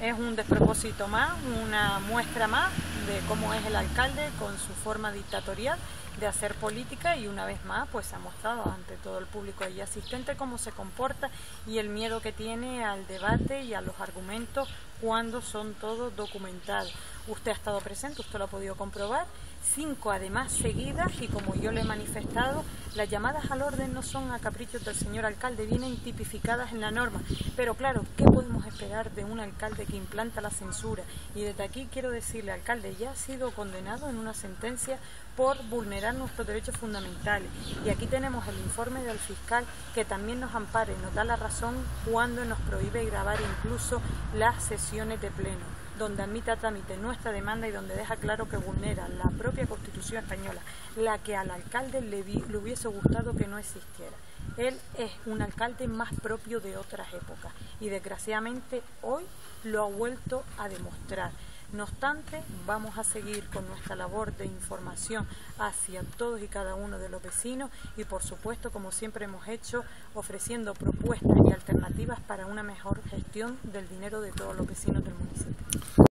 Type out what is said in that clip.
Es un despropósito más, una muestra más de cómo es el alcalde con su forma dictatorial de hacer política, y una vez más pues ha mostrado ante todo el público allí asistente cómo se comporta y el miedo que tiene al debate y a los argumentos cuando son todos documentados. Usted ha estado presente, usted lo ha podido comprobar, 5 además seguidas, y como yo le he manifestado, las llamadas al orden no son a caprichos del señor alcalde, vienen tipificadas en la norma. Pero claro, ¿qué podemos esperar de un alcalde que implanta la censura? Y desde aquí quiero decirle, alcalde, ya ha sido condenado en una sentencia por vulnerar nuestros derechos fundamentales, y aquí tenemos el informe del fiscal que también nos ampara y nos da la razón cuando nos prohíbe grabar incluso las sesiones de pleno, donde admite a trámite nuestra demanda y donde deja claro que vulnera la propia Constitución española, la que al alcalde le hubiese gustado que no existiera. Él es un alcalde más propio de otras épocas y desgraciadamente hoy lo ha vuelto a demostrar. No obstante, vamos a seguir con nuestra labor de información hacia todos y cada uno de los vecinos y, por supuesto, como siempre hemos hecho, ofreciendo propuestas y alternativas para una mejor gestión del dinero de todos los vecinos del municipio.